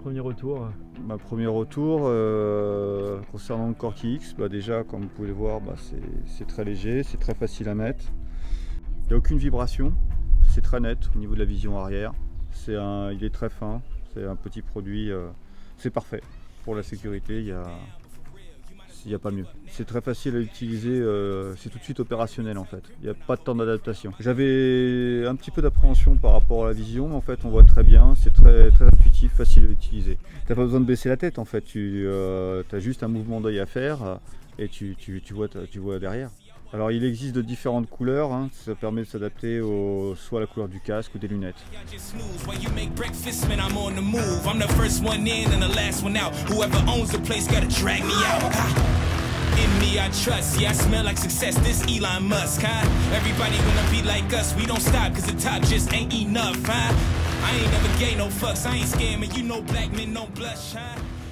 premier retour? Ma premier retour concernant le CORKY X, déjà comme vous pouvez le voir, c'est très léger, c'est très facile à mettre. Il n'y a aucune vibration, c'est très net au niveau de la vision arrière. Il est très fin, c'est un petit produit, c'est parfait. Pour la sécurité, il n'y a pas mieux. C'est très facile à utiliser, c'est tout de suite opérationnel en fait. Il n'y a pas de temps d'adaptation. J'avais un petit peu d'appréhension par rapport à la vision, mais en fait on voit très bien, c'est très intuitif, facile à utiliser. Tu n'as pas besoin de baisser la tête en fait, tu as juste un mouvement d'œil à faire et tu vois derrière. Alors il existe de différentes couleurs, ça permet de s'adapter soit à la couleur du casque ou des lunettes. In me I trust, yeah I smell like success, this Elon Musk, huh? Everybody wanna be like us, we don't stop cause the top just ain't enough, huh? I ain't never gave no fucks, I ain't scared, man, you know black men don't blush, huh?